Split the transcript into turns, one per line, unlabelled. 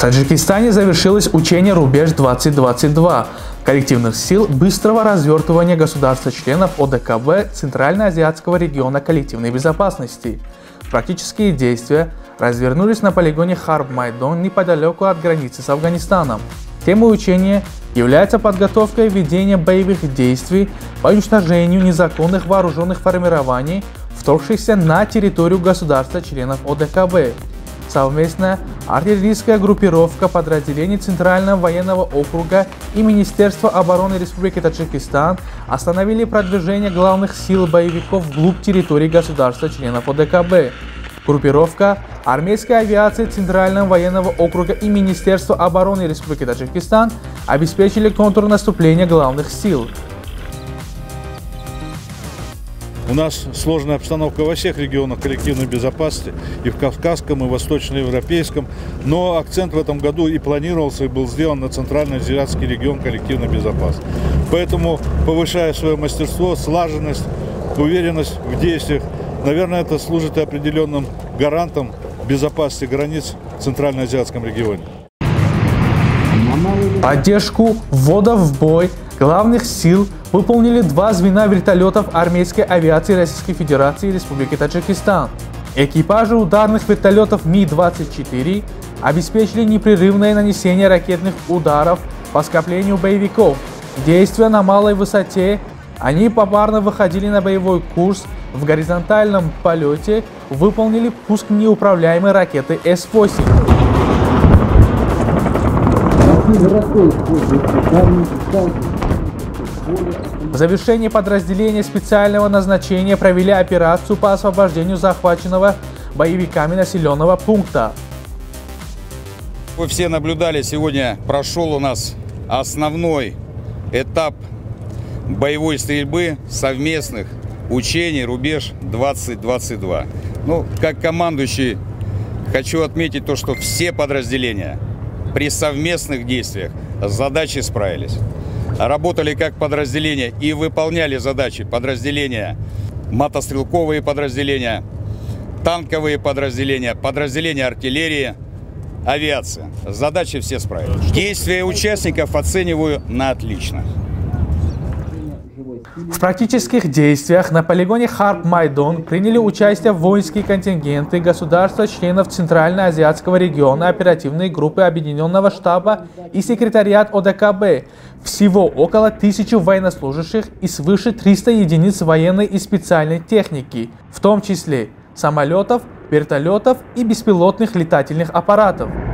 Таджикистане завершилось учение «Рубеж-2022» коллективных сил быстрого развертывания государств-членов ОДКБ Центральноазиатского региона коллективной безопасности. Практические действия развернулись на полигоне Харб-Майдан неподалеку от границы с Афганистаном. Темой учения является подготовка и ведение боевых действий по уничтожению незаконных вооруженных формирований, вторгшихся на территорию государства-членов ОДКБ. Совместная артиллерийская группировка подразделений Центрального военного округа и Министерства обороны Республики Таджикистан остановили продвижение главных сил боевиков вглубь территории государства-членов ОДКБ. Группировка армейской авиации Центрального военного округа и Министерства обороны Республики Таджикистан обеспечили контрнаступление главных сил.
У нас сложная обстановка во всех регионах коллективной безопасности, и в Кавказском, и в Восточноевропейском, но акцент в этом году и планировался, и был сделан на Центральноазиатский регион коллективной безопасности. Поэтому, повышая свое мастерство, слаженность, уверенность в действиях, наверное, это служит и определенным гарантом безопасности границ в Центральноазиатском регионе.
Поддержку ввода в бой главных сил выполнили два звена вертолетов армейской авиации Российской Федерации и Республики Таджикистан. Экипажи ударных вертолетов Ми-24 обеспечили непрерывное нанесение ракетных ударов по скоплению боевиков. Действуя на малой высоте, они попарно выходили на боевой курс, в горизонтальном полете выполнили пуск неуправляемой ракеты С-8. В завершении подразделения специального назначения провели операцию по освобождению захваченного боевиками населенного пункта.
Вы все наблюдали, сегодня прошел у нас основной этап боевой стрельбы совместных учений «Рубеж-2022». Ну, как командующий хочу отметить то, что все подразделения при совместных действиях с задачей справились. Работали как подразделения и выполняли задачи подразделения, мотострелковые подразделения, танковые подразделения, подразделения артиллерии, авиация. Задачи все справились. Действия участников оцениваю на отлично.
В практических действиях на полигоне Харб-Майдан приняли участие воинские контингенты государства-членов Центральноазиатского региона оперативной группы Объединенного штаба и секретариат ОДКБ. Всего около 1000 военнослужащих и свыше 300 единиц военной и специальной техники, в том числе самолетов, вертолетов и беспилотных летательных аппаратов.